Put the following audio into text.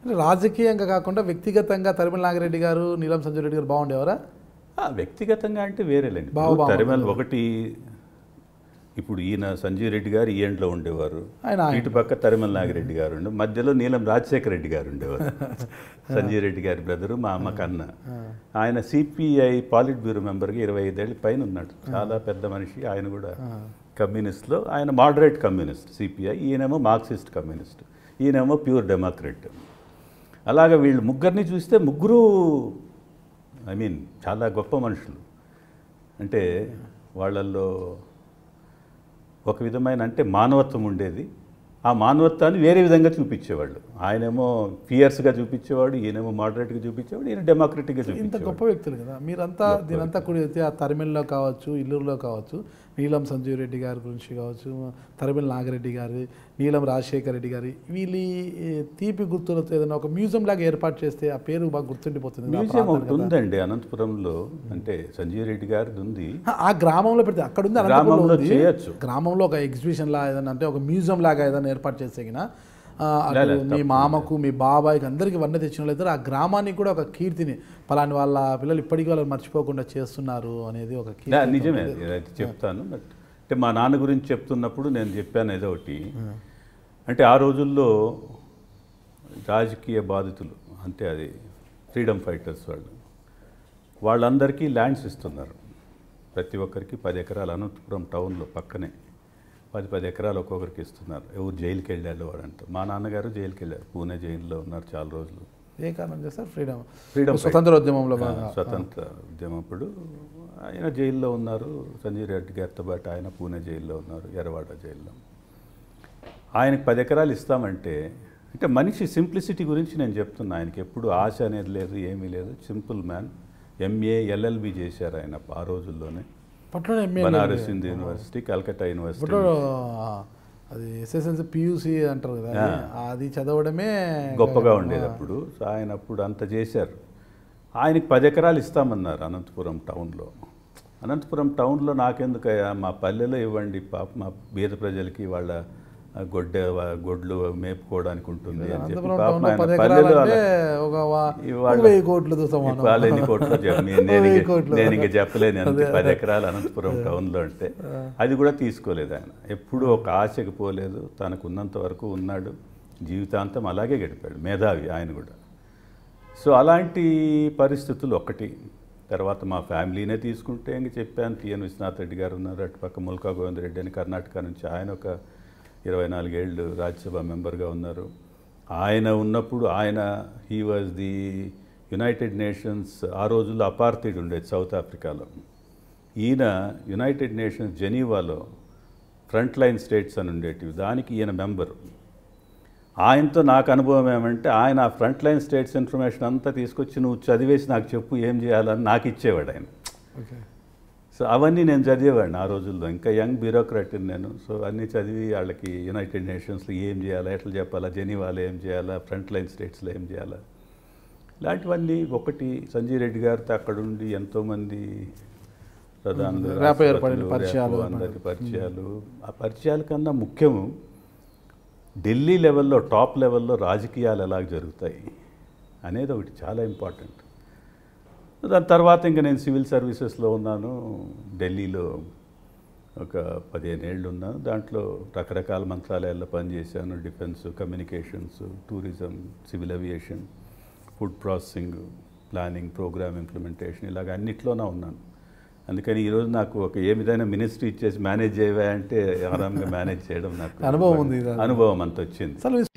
రాజకీయంగా కాకుండా వ్యక్తిగతంగా తరిమల నాగిరెడ్డి గారు, నీలం సంజయ్ రెడ్డి గారు బాగుండేవారా? వ్యక్తిగతంగా అంటే వేరేలేండి. తరిమల ఒకటి, ఇప్పుడు ఈయన సంజయ్ రెడ్డి గారు ఈ ఎండ్లో ఉండేవారు, ఇటు పక్క తరిమల నాగిరెడ్డి గారు ఉండే, మధ్యలో నీలం రాజశేఖర రెడ్డి గారు ఉండేవారు. సంజయ్ రెడ్డి గారి బ్రదరు, మా అమ్మ కన్న. ఆయన సిపిఐ పాలిట్ బ్యూరో మెంబర్గా 25 ఏళ్ళ పైన ఉన్నాడు. చాలా పెద్ద మనిషి. ఆయన కూడా కమ్యూనిస్ట్లో, ఆయన మోడరేట్ కమ్యూనిస్ట్ సిపిఐ, ఈయనేమో మార్క్సిస్ట్ కమ్యూనిస్ట్, ఈయనేమో ప్యూర్ డెమోక్రట్. అలాగా వీళ్ళు ముగ్గురిని చూస్తే ముగ్గురు చాలా గొప్ప మనుషులు. అంటే వాళ్ళల్లో ఒక విధమైన మానవత్వం ఉండేది. ఆ మానవత్వాన్ని వేరే విధంగా చూపించేవాళ్ళు. ఆయనేమో ఫియర్స్గా చూపించేవాడు, ఈయనేమో మోడరేట్గా చూపించేవాడు, ఈయన డెమోక్రటిక్గా చూపించేవాడు. ఇంత గొప్ప వ్యక్తులు కదా మీరంతా. దీనంతా కూడా ఆ తరిమల్లో కావచ్చు, ఇల్లూరులో కావచ్చు, నీలం సంజీవ్ రెడ్డి గారి గురించి కావచ్చు, తరిమల నాగిరెడ్డి గారి, నీలం రాజశేఖర రెడ్డి గారి, వీళ్ళు తీపి గుర్తులతో ఏదైనా ఒక మ్యూజియం లాగా ఏర్పాటు చేస్తే ఆ పేరు బాగా గుర్తుండిపోతుంది. మ్యూజియం ఒకటి ఉందండి అనంతపురంలో, అంటే సంజీవ్ రెడ్డి గారిది ఉంది. ఆ గ్రామంలో పెడితే అక్కడ ఉంది, గ్రామంలో చేయొచ్చు. గ్రామంలో ఒక ఎగ్జిబిషన్ లాగా ఏదైనా, అంటే ఒక మ్యూజియం లాగా ఏదైనా ఏర్పాటు చేస్తే మీ మామకు, మీ బాబాయ్కి అందరికీ వన్న తెచ్చిన వాళ్ళు ఆ గ్రామానికి కూడా ఒక కీర్తిని, పలాని వాళ్ళ పిల్లలు ఇప్పటికీ వాళ్ళు మర్చిపోకుండా చేస్తున్నారు అనేది ఒక కీర్తి. నిజమే, చెప్తాను. బట్ అంటే మా నాన్న గురించి చెప్తున్నప్పుడు నేను చెప్పాను ఏదో ఒకటి, అంటే ఆ రోజుల్లో రాజకీయ బాధితులు, అంటే అది ఫ్రీడమ్ ఫైటర్స్ వాళ్ళందరికీ ల్యాండ్స్ ఇస్తున్నారు. ప్రతి ఒక్కరికి 10 ఎకరాలు అనంతపురం టౌన్లో పక్కనే 10 ఎకరాలు ఒక్కొక్కరికి ఇస్తున్నారు. ఎవరు జైలుకి వెళ్ళాడు వాడంతా. మా నాన్నగారు జైలుకి వెళ్ళారు, పూణే జైల్లో ఉన్నారు చాలా రోజులు. ఏ కారణం చేస్తారు? ఫ్రీడమ్ స్వతంత్ర ఉద్యమంలో, స్వతంత్ర ఉద్యమం అప్పుడు ఆయన జైల్లో ఉన్నారు. సంజయ్ రెడ్డి గారితో పాటు ఆయన పూణే జైల్లో ఉన్నారు, ఎర్రవాడ జైల్లో. ఆయనకు 10 ఎకరాలు ఇస్తామంటే, అంటే మనిషి సింప్లిసిటీ గురించి నేను చెప్తున్నా. ఆయనకి ఎప్పుడు ఆశ అనేది లేదు, ఏమీ లేదు. Simple man. MA LLB చేశారు ఆయన ఆ రోజుల్లోనే. Banaras Hindu university, Calcutta university. అది SSLC PUC అంటారు కదా, అది చదవడమే గొప్పగా ఉండేది అప్పుడు. ఆయన అప్పుడు అంత చేశారు. ఆయనకి 10 ఎకరాలు ఇస్తామన్నారు అనంతపురం టౌన్లో. అనంతపురం టౌన్లో నాకెందుకయ్యా, మా పల్లెలో ఇవ్వండి, పాప మా బీద ప్రజలకి వాళ్ళ గొడ్లు మేపుకోవడానికి ఉంటుంది అని చెప్పి పాప ఆయన పల్లెలో ఎన్ని కోట్లు నేను ఇంకా చెప్పలేను అంత. 10 ఎకరాలు అనంతపురం టౌన్లో అంటే అది కూడా తీసుకోలేదు ఆయన. ఎప్పుడూ ఒక ఆశకు పోలేదు. తనకు ఉన్నంత వరకు ఉన్నాడు, జీవితాంతం అలాగే గడిపాడు. మేధావి ఆయన కూడా. సో అలాంటి పరిస్థితులు ఒకటి. తర్వాత మా ఫ్యామిలీనే తీసుకుంటే ఇంక చెప్పాను, TN విశ్వనాథ్ రెడ్డి గారు ఉన్నారు, అటుపక్క ముల్కా గోవింద్ రెడ్డి అని కర్ణాటక నుంచి, ఆయన ఒక 24 ఏళ్ళు రాజ్యసభ మెంబర్గా ఉన్నారు. ఆయన ఉన్నప్పుడు he was the United Nations, ఆ రోజుల్లో అపార్థైడ్ ఉండేది సౌత్ ఆఫ్రికాలో. ఈయన యునైటెడ్ నేషన్స్ జెనీవాలో ఫ్రంట్ లైన్ స్టేట్స్ అని ఉండేటివి, దానికి ఈయన మెంబరు. ఆయనతో నాకు అనుభవం ఏమంటే, ఆయన ఆ ఫ్రంట్ లైన్ స్టేట్స్ ఇన్ఫర్మేషన్ అంతా తీసుకొచ్చి నువ్వు చదివేసి నాకు చెప్పు ఏం చేయాలని నాకు ఇచ్చేవాడు ఆయన. సో అవన్నీ నేను చదివేవాడిని ఆ రోజుల్లో. ఇంకా యంగ్ బ్యూరోక్రాట్ నేను. సో అన్నీ చదివి వాళ్ళకి యునైటెడ్ నేషన్స్లో ఏం చేయాలా, ఎట్లా చెప్పాలా, జెనీవాలో ఏం చేయాలా, ఫ్రంట్ లైన్ స్టేట్స్లో ఏం చేయాలా, ఇలాంటివన్నీ. ఒకటి సంజయ్ రెడ్డి గారితో అక్కడ ఉండి ఎంతోమంది ప్రధానులు, అందరి పరిచయాలు. ఆ పరిచయాల కన్నా ముఖ్యం ఢిల్లీ లెవెల్లో, టాప్ లెవెల్లో రాజకీయాలు ఎలా జరుగుతాయి అనేది ఒకటి చాలా ఇంపార్టెంట్. దాని తర్వాత ఇంకా నేను సివిల్ సర్వీసెస్లో ఉన్నాను. ఢిల్లీలో ఒక 15 ఏళ్ళు ఉన్నాను. దాంట్లో రకరకాల మంత్రాలయాల్లో పనిచేశాను. Defence, communications, tourism, civil aviation, food processing, planning, programme implementation, ఇలాగ అన్నిట్లోనే ఉన్నాను. అందుకని ఈరోజు నాకు ఒక ఏదైనా మినిస్ట్రీ ఇచ్చేసి మేనేజ్ చేయవా అంటే ఆరాంగా మేనేజ్ చేయడం నాకు అనుభవం అంత వచ్చింది.